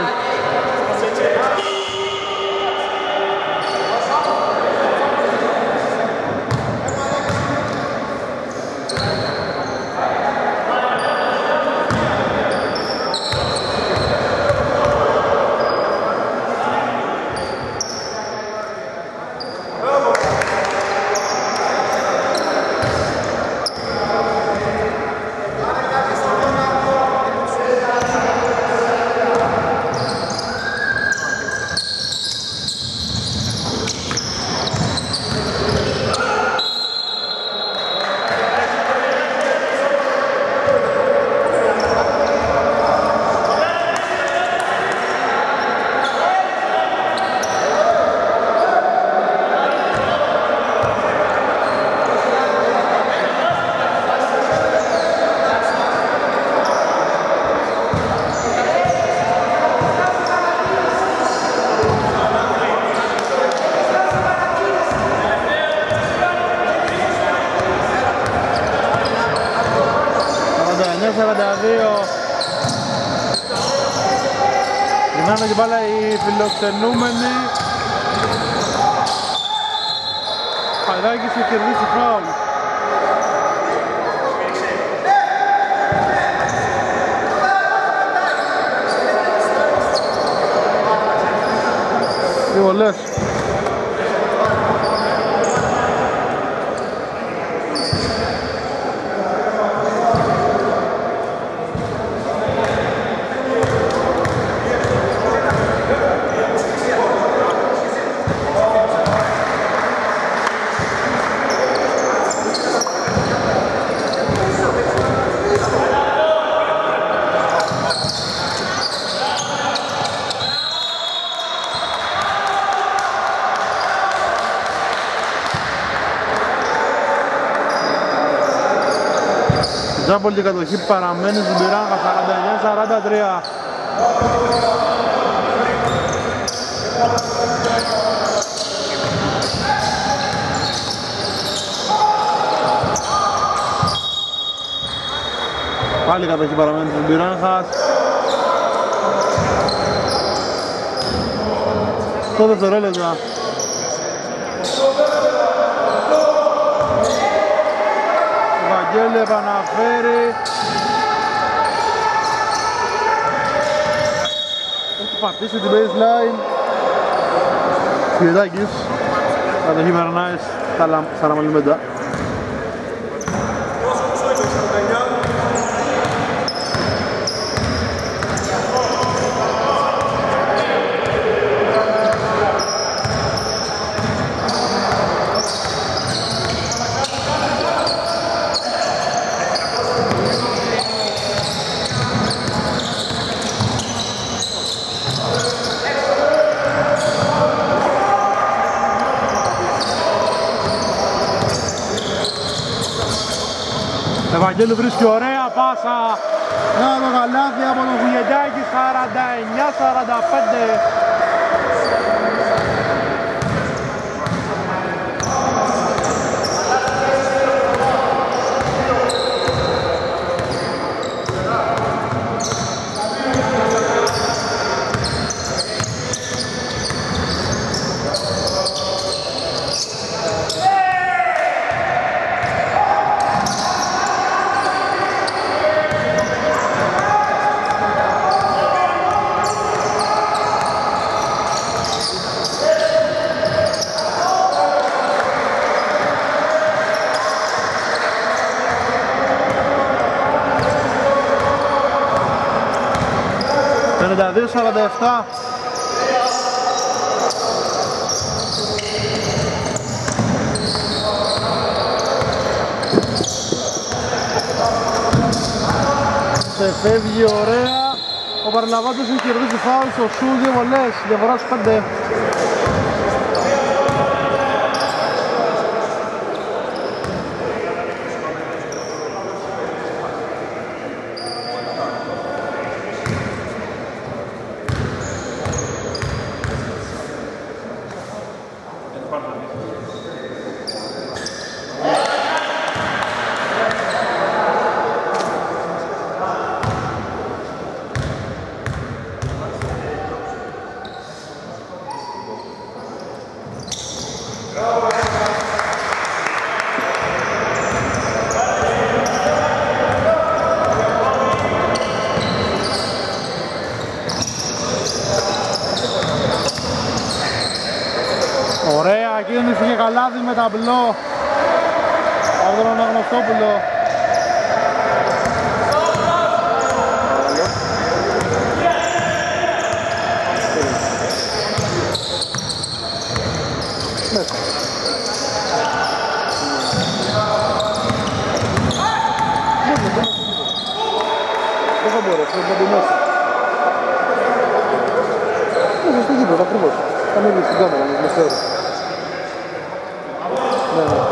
Γυρνάνε και μπάλα οι φιλοξενούμενοι. Χαλάκης και κερδίσει φάουλ. Λίγο λες. Τζάμπολ και κατοχή παραμένει στην Πυράγχα 49-43. Πάλι κατοχή παραμένει στην Πυράγχας. Στο δευτερόλεπτα. Βαγγέλη επαναφέρει. Έχει πατήσει την baseline. Πιετάκης. Κατοχή περνάει στα Ραμαλιμέντα. Ευαγγέλου βρίσκει ωραία πάσα. Να το καλάθι από τον Βουγεντάκη 49-45. ...52-47. Σε φεύγει ωραία. Ο Παρλαβάντος έχει κερδίσει φάουλ στο σου, 2 βολές, διαφορά στους 5. Ωραία κίνηση και καλάδι με ταμπλό από τον Αναγνωστόπουλο. Δεν θα μπορέσει, θα μπει μέσα. Όχι, στο γήπεδο, ακριβώς. Θα μην βγει στην κάμερα, με στέρω. Ναι, ναι.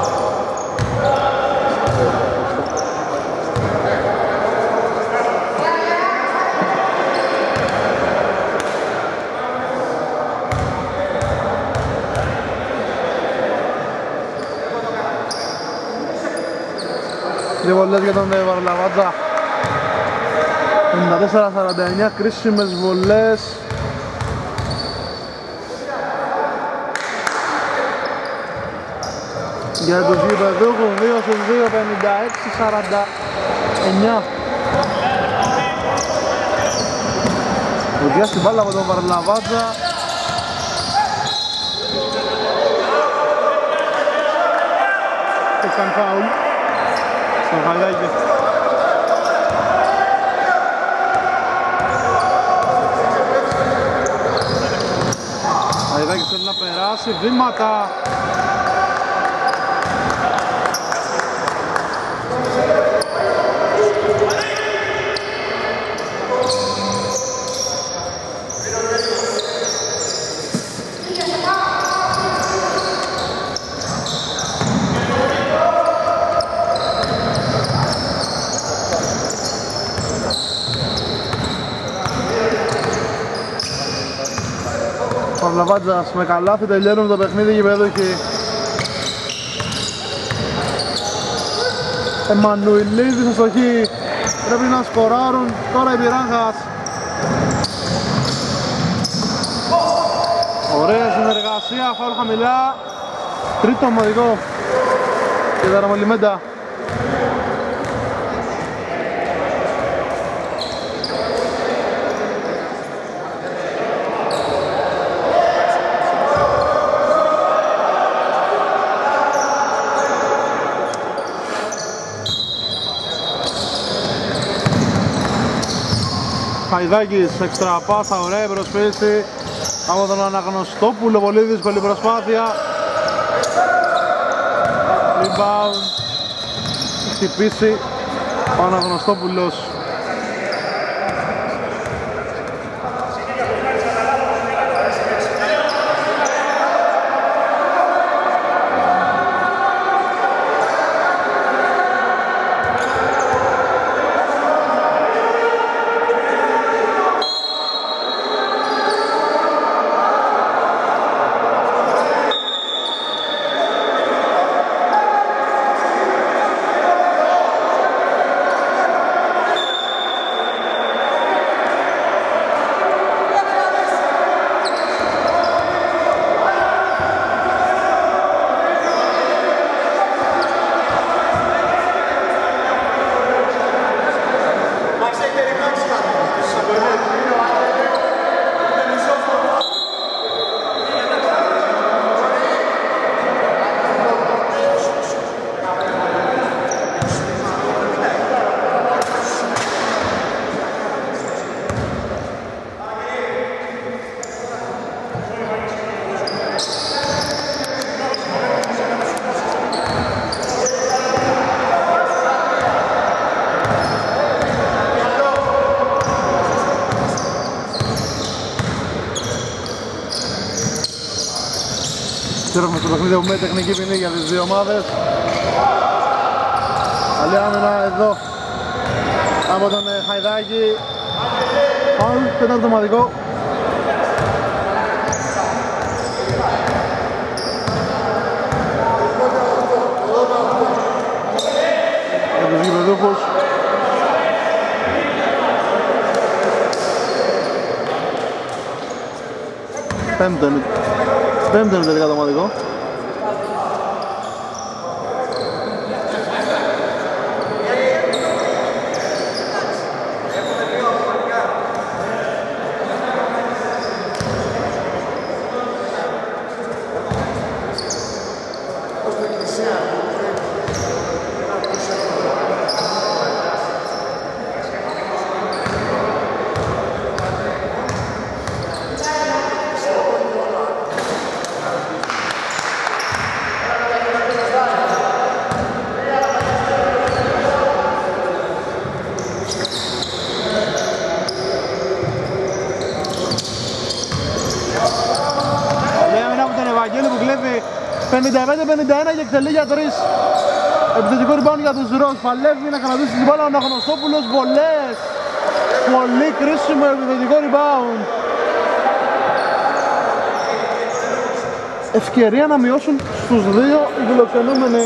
Δύο βολές για τον Βαρλαβάτζα. 54-49, κρίσιμες βολές. Για τους γηπεδούχους 2 στους 2, 56-49. Βουτιά στην μπάλα από τον Βαρλαβάτζα. Και σαν φάουλ στον Χαλιάκη. Χαλιάκης θέλει να περάσει, βήματα. Παυλαβάτζας με καλάθι, τελειώνουμε το παιχνίδι γηπεδούχοι. Εμμανουηλίδης αστοχή, πρέπει να σκοράρουν τώρα οι Πυράγχας. Ωραία συνεργασία, φάουλ χαμηλά, τρίτο ομαδικό και Δαραμολιμέντα. Χαϊδάκης, εξτρα πάσα, ωραία προσποίηση από τον Αναγνωστόπουλο, πολύ δύσκολη προσπάθεια. Rebound, χτυπήσει ο Αναγνωστόπουλος. Έχουμε στο παιχνίδι με τεχνική ποινή για τις δύο ομάδες. Καλή άμυνα εδώ από τον Χαϊδάκη. Φάουλ, τέταρτο ομαδικό. Για τους γηπεδούχους. Πέμπτο είναι τελικά το ομαδικό. Που κλέβει 55-51 και εκτελεί για 3. Επιθετικό rebound για τους Ροζ. Παλεύει να κρατήσει την μπάλα ο Αναγνωστόπουλος. Βολές. Πολύ κρίσιμο επιθετικό rebound. Ευκαιρία να μειώσουν στους 2 οι φιλοξενούμενοι.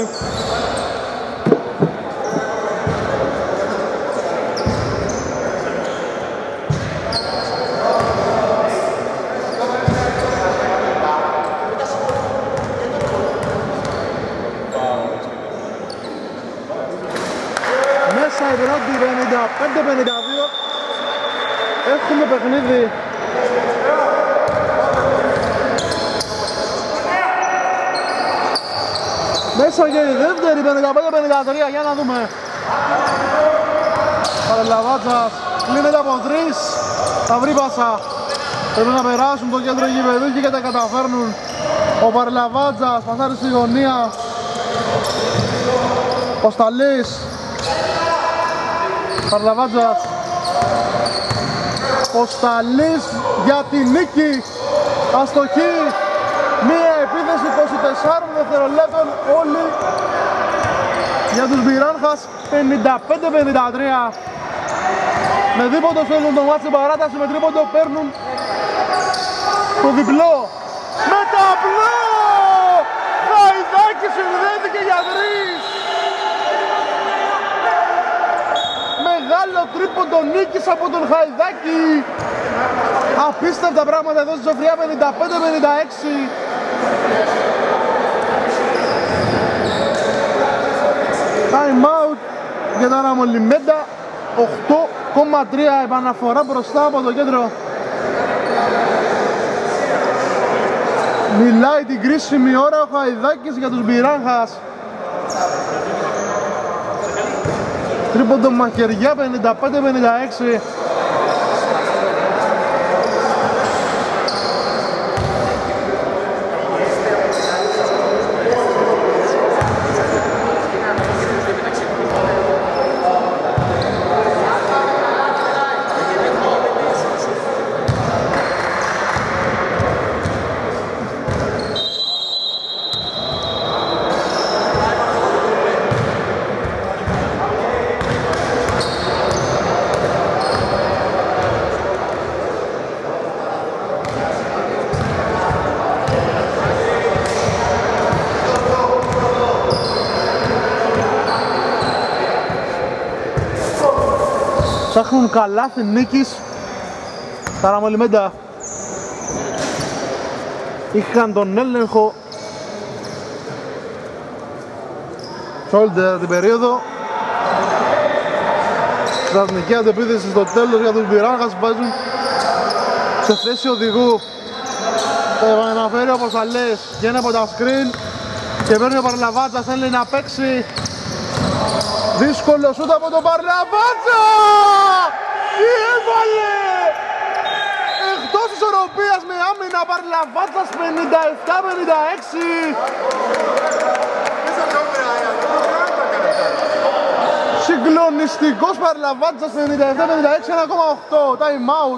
Η πρώτη 55-52. Έχουμε παιχνίδι. Μέσα και η δεύτερη 55-53. Για να δούμε. Παρελαβάτσας κλείνεται από 3. Θα βρει πάσα. Πρέπει να περάσουν το κέντρο γηπεδούκι και τα καταφέρνουν. Ο Παρελαβάτσας πασάρει στη γωνία. Ο Σταλής. Παρλαβάτζας, ο Σταλής για τη νίκη, αστοχή, μία επίθεση 24 δευτερολέπτων όλοι για τους Πυράγχας, 55-53. Με δίποντο στέλνουν τον μάτς στην παράταση, με τρίποντο παίρνουν το διπλό. Με ταμπλό! Χαϊδάκης συνδέθηκε για 3. Μεγάλο τρίποντο νίκης από τον Χαϊδάκη. Απίστευτα πράγματα εδώ στη Ζωφριά, 55-56. Time out για τα Ραμολιμέντα. 8,3 επαναφορά μπροστά από το κέντρο. Μιλάει την κρίσιμη ώρα ο Χαϊδάκης για τους Μπιράγχας. Τρίποντο μαχαιριά, 55-56. Ψάχνουν καλάθι νίκης τα Ραμολιμέντα. Είχαν τον έλεγχο σε όλη την περίοδο. Στρατνική αντεπίθεση στο τέλος για τους Μπιράγχας που βάζουν σε θέση οδηγού. Το επαναφέρει όπως θα λες, βγαίνει από τα screen και παίρνει ο Παρλαβάτσας, θέλει να παίξει. Δύσκολο σούτ από τον Παρλαβάτσα! Τι έβαλε! Εκτός ισορροπίας με άμυνα, Παρλαβάτσας 57-56. Συγκλονιστικός Παρλαβάτσας 57-56, 1,8. Time out.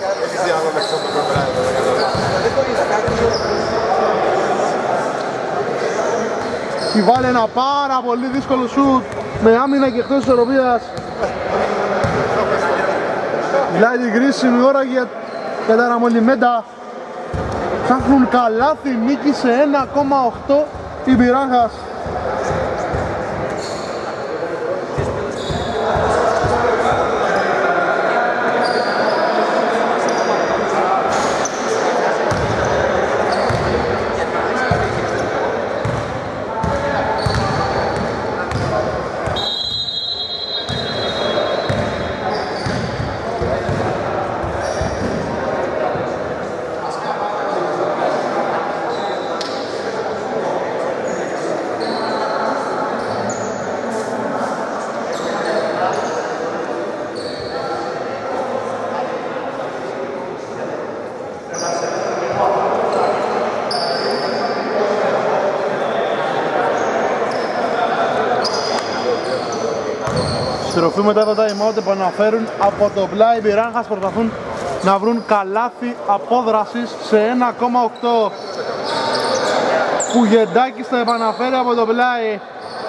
Και βάλε ένα πάρα πολύ δύσκολο σούτ με άμυνα και εκτός ισορροπίας. Μιλάει την κρίσιμη ώρα για τα Ραμολιμέντα. Ψάχνουν καλάθι νίκη σε 1,8 οι Μπιράγχας. Στροφή μετά το time out επαναφέρουν από το πλάι. Οι Μπιράγχας προσπαθούν να βρουν καλάθι απόδρασης σε 1,8. Πουγεντάκης θα επαναφέρει από το πλάι.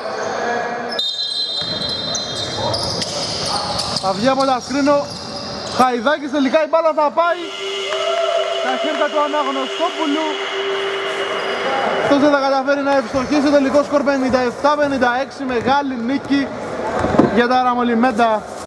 Θα βγει από τα σκρίνο. Χαϊδάκης, τελικά η μπάλα θα πάει στα χέρια του Αναγνωστόπουλου. Αυτός δεν θα καταφέρει να ευστοχίσει. Τελικό σκορ 57-56, μεγάλη νίκη για τα Ραμολιμέντα.